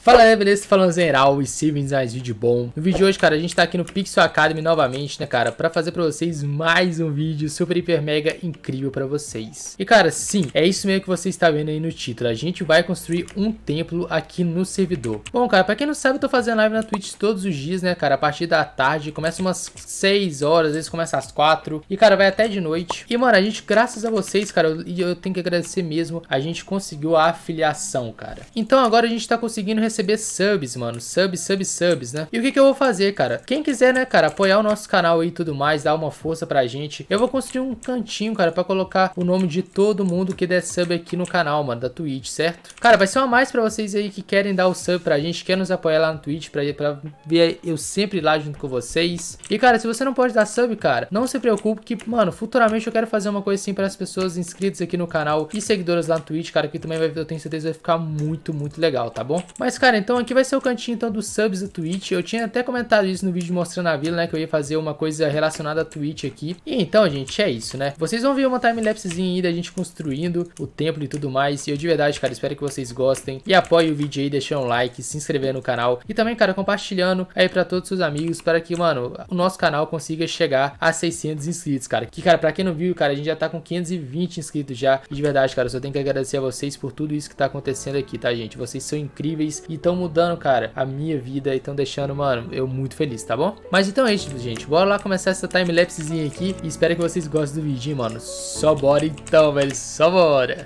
Fala aí, beleza? Falando geral e se mais vídeo bom. No vídeo de hoje, cara, a gente tá aqui no Pixel Academy novamente, né, cara, pra fazer pra vocês mais um vídeo super, hiper, mega incrível pra vocês. E, cara, sim, é isso mesmo que você está vendo aí no título. A gente vai construir um templo aqui no servidor. Bom, cara, pra quem não sabe, eu tô fazendo live na Twitch todos os dias, né, cara, a partir da tarde. Começa umas 6 horas, às vezes começa às 4 e, cara, vai até de noite. E, mano, a gente, graças a vocês, cara, eu tenho que agradecer mesmo, a gente conseguiu a afiliação, cara. Então, agora a gente tá conseguindo receber subs, mano, subs, né? E o que eu vou fazer, cara? Quem quiser, né, cara, apoiar o nosso canal aí e tudo mais, dar uma força pra gente, eu vou construir um cantinho, cara, pra colocar o nome de todo mundo que der sub aqui no canal, mano, da Twitch, certo? Cara, vai ser uma mais pra vocês aí que querem dar o sub pra gente, querem nos apoiar lá no Twitch, pra ver eu sempre lá junto com vocês. E, cara, se você não pode dar sub, cara, não se preocupe que, mano, futuramente eu quero fazer uma coisa assim para as pessoas inscritas aqui no canal e seguidoras lá no Twitch, cara, que também eu tenho certeza vai ficar muito legal, tá bom? Mas, cara, então aqui vai ser o cantinho então dos subs da Twitch. Eu tinha até comentado isso no vídeo mostrando a vila, né, que eu ia fazer uma coisa relacionada à Twitch aqui. E então, gente, é isso, né? Vocês vão ver uma timelapsezinha aí da gente construindo o templo e tudo mais. E eu de verdade, cara, espero que vocês gostem e apoiem o vídeo aí, deixando um like, se inscrever no canal e também, cara, compartilhando aí pra todos os seus amigos para que, mano, o nosso canal consiga chegar a 600 inscritos, cara. Que, cara, pra quem não viu, cara, a gente já tá com 520 inscritos já. E de verdade, cara, eu só tenho que agradecer a vocês por tudo isso que tá acontecendo aqui, tá, gente? Vocês são incríveis e estão mudando, cara, a minha vida e estão deixando, mano, eu muito feliz, tá bom? Mas então é isso, gente. Bora lá começar essa timelapsezinha aqui e espero que vocês gostem do vídeo, mano. Só bora então, velho. Só bora.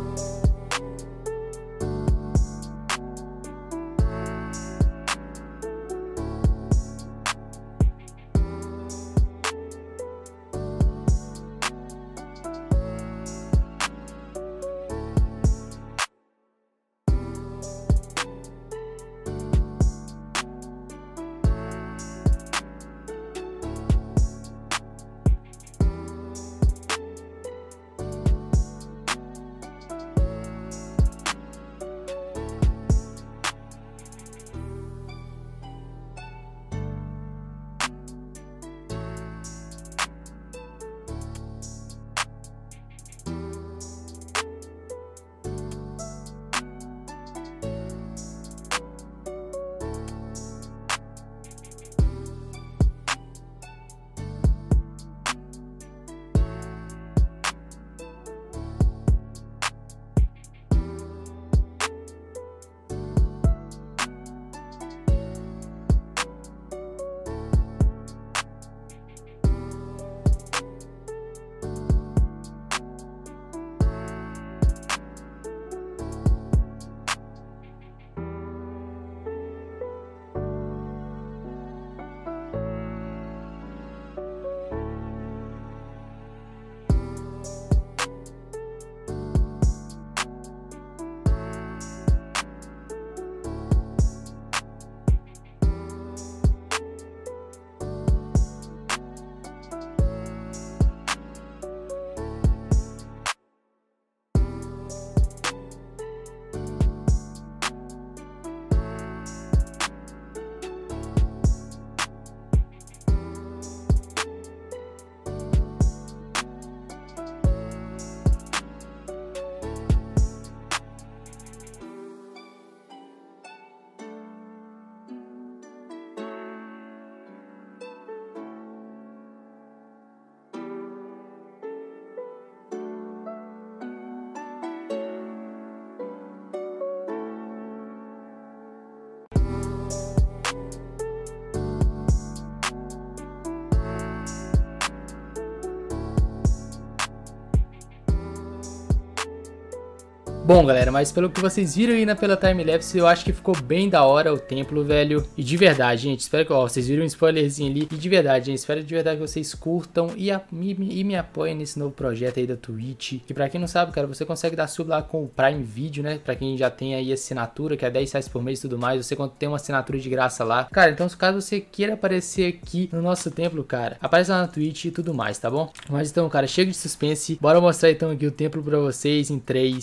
Bom, galera, mas pelo que vocês viram aí pela timelapse, eu acho que ficou bem da hora o templo, velho. E de verdade, gente, espero que, ó, vocês viram um spoilerzinho ali. E de verdade, gente, espero de verdade que vocês curtam e me apoiem nesse novo projeto aí da Twitch. Que pra quem não sabe, cara, você consegue dar sub lá com o Prime Video, né? Pra quem já tem aí assinatura, que é R$10 por mês e tudo mais, você tem uma assinatura de graça lá. Cara, então caso você queira aparecer aqui no nosso templo, cara, aparece lá na Twitch e tudo mais, tá bom? Mas então, cara, chega de suspense. Bora mostrar então aqui o templo pra vocês em 3, 2...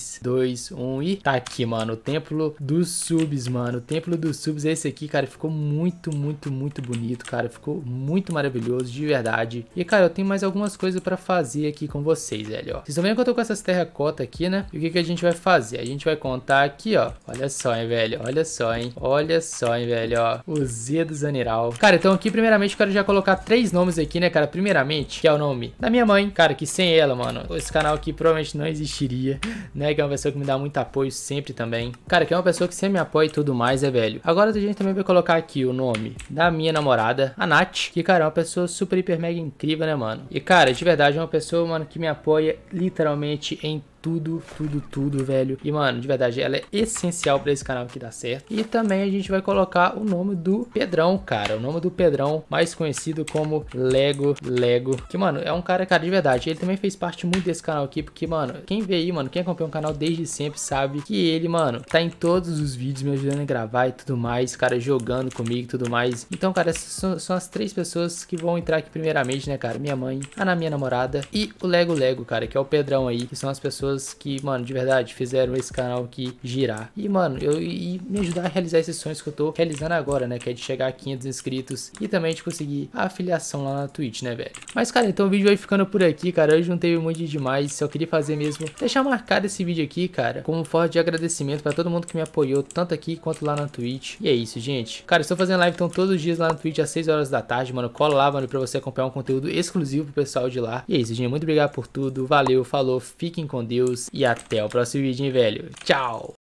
2, 1 e tá aqui, mano, o Templo dos Subs, mano. O Templo dos Subs é esse aqui, cara, ficou muito bonito, cara, ficou muito maravilhoso, de verdade. E, cara, eu tenho mais algumas coisas pra fazer aqui com vocês, velho, ó. Vocês estão vendo que eu tô com essas terracotas aqui, né? E o que que a gente vai fazer? A gente vai contar aqui, ó. Olha só, hein, velho, olha só, hein. Olha só, hein, velho, ó. O Z do Zaniral. Cara, então aqui, primeiramente, eu quero já colocar 3 nomes aqui, né, cara? Primeiramente, que é o nome da minha mãe, cara, que sem ela, mano, esse canal aqui provavelmente não existiria, né? Que é uma pessoa que me dá muito apoio sempre também. Cara, que é uma pessoa que sempre me apoia e tudo mais, velho. Agora a gente também vai colocar aqui o nome da minha namorada, a Nath, que, cara, é uma pessoa super, hiper, mega incrível, né, mano? E, cara, de verdade, é uma pessoa, mano, que me apoia literalmente em tudo, velho. E, mano, de verdade, ela é essencial pra esse canal aqui dar certo. E também a gente vai colocar o nome do Pedrão, cara. O nome do Pedrão, mais conhecido como Lego. Que, mano, é um cara, de verdade, ele também fez parte muito desse canal aqui, porque, mano, quem vê aí, mano, quem acompanha o canal desde sempre sabe que ele, mano, tá em todos os vídeos me ajudando a gravar e tudo mais, cara, jogando comigo e tudo mais. Então, cara, essas são as 3 pessoas que vão entrar aqui primeiramente, né, cara? Minha mãe, a minha namorada e o Lego, cara, que é o Pedrão aí, que são as pessoas que, mano, de verdade, fizeram esse canal aqui girar. E, mano, e me ajudar a realizar esses sonhos que eu tô realizando agora, né? Que é de chegar a 500 inscritos e também de conseguir a afiliação lá na Twitch, né, velho? Mas, cara, então o vídeo vai ficando por aqui, cara. Hoje não teve muito demais, só queria fazer mesmo, deixar marcado esse vídeo aqui, cara, como um forte agradecimento pra todo mundo que me apoiou, tanto aqui quanto lá na Twitch. E é isso, gente. Cara, estou fazendo live então todos os dias lá na Twitch às 6 horas da tarde, mano. Cola lá, mano, pra você acompanhar um conteúdo exclusivo pro pessoal de lá. E é isso, gente. Muito obrigado por tudo. Valeu, falou, fiquem com Deus. E até o próximo vídeo, hein, velho. Tchau!